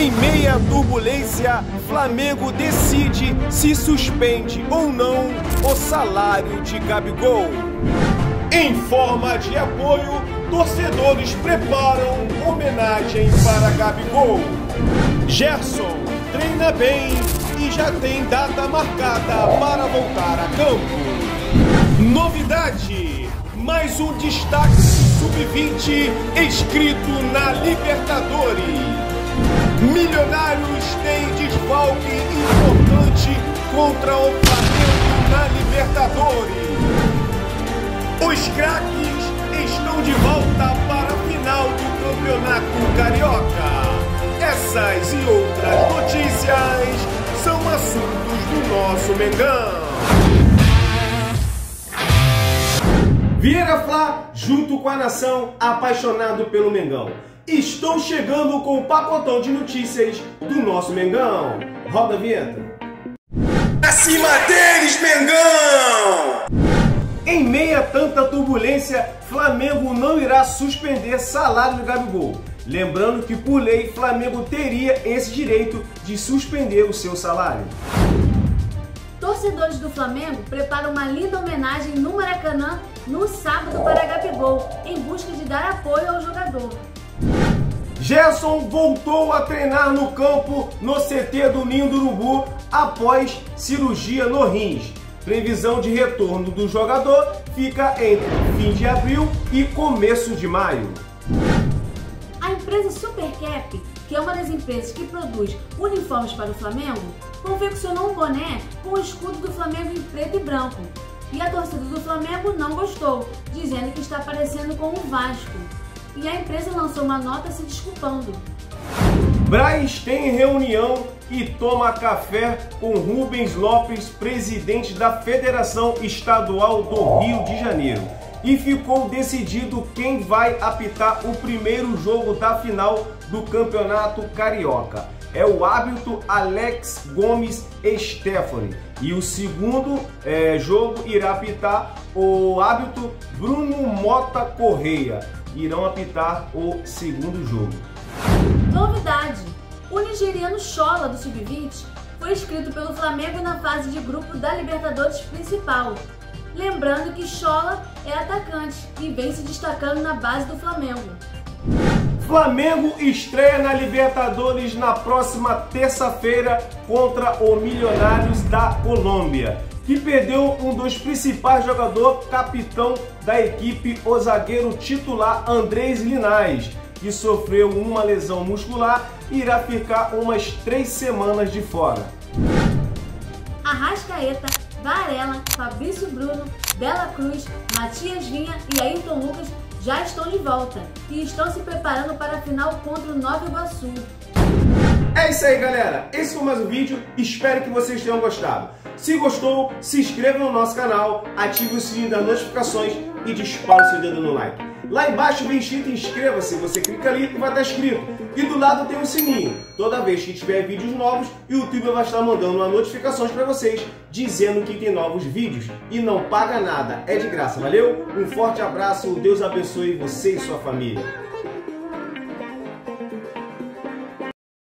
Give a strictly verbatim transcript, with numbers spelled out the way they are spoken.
Em meia turbulência, Flamengo decide se suspende ou não o salário de Gabigol. Em forma de apoio, torcedores preparam homenagem para Gabigol. Gerson treina bem e já tem data marcada para voltar a campo. Novidade, mais um destaque sub vinte escrito na Libertadores. Milionários tem desfalque importante contra o Flamengo na Libertadores. Os craques estão de volta para a final do Campeonato Carioca. Essas e outras notícias são assuntos do nosso Mengão. Vieira Flá, junto com a nação, apaixonado pelo Mengão. Estou chegando com o pacotão de notícias do nosso Mengão. Roda a vinheta. Acima deles, Mengão! Em meia tanta turbulência, Flamengo não irá suspender salário do Gabigol. Lembrando que, por lei, Flamengo teria esse direito de suspender o seu salário. Torcedores do Flamengo preparam uma linda homenagem no Maracanã no sábado para Gabigol, em busca de dar apoio ao jogador. Gerson voltou a treinar no campo no C T do Ninho do Urubu após cirurgia no rins. Previsão de retorno do jogador fica entre fim de abril e começo de maio. A empresa Supercap, que é uma das empresas que produz uniformes para o Flamengo, confeccionou um boné com o escudo do Flamengo em preto e branco. E a torcida do Flamengo não gostou, dizendo que está parecendo com o Vasco. E a empresa lançou uma nota se desculpando. Braz tem reunião e toma café com Rubens Lopes, presidente da Federação Estadual do Rio de Janeiro. E ficou decidido quem vai apitar o primeiro jogo da final do Campeonato Carioca. É o árbitro Alex Gomes Stefani. E o segundo é, jogo irá apitar o árbitro Bruno Mota Correia. Irão apitar o segundo jogo. Novidade! O nigeriano Shola do sub vinte foi inscrito pelo Flamengo na fase de grupo da Libertadores principal. Lembrando que Shola é atacante e vem se destacando na base do Flamengo. Flamengo estreia na Libertadores na próxima terça-feira contra o Milionários da Colômbia, que perdeu um dos principais jogadores, capitão da equipe, o zagueiro titular Andrés Linhares, que sofreu uma lesão muscular e irá ficar umas três semanas de fora. Arrascaeta, Varela, Fabrício Bruno, Dela Cruz, Matias Vinha e Ayrton Lucas já estão de volta e estão se preparando para a final contra o Nova Iguaçu. É isso aí, galera. Esse foi mais um vídeo. Espero que vocês tenham gostado. Se gostou, se inscreva no nosso canal, ative o sininho das notificações e dispara o seu dedo no like. Lá embaixo vem escrito inscreva-se, você clica ali e vai estar escrito. E do lado tem um sininho. Toda vez que tiver vídeos novos, o YouTube vai estar mandando uma notificações para vocês, dizendo que tem novos vídeos. E não paga nada, é de graça, valeu? Um forte abraço, Deus abençoe você e sua família.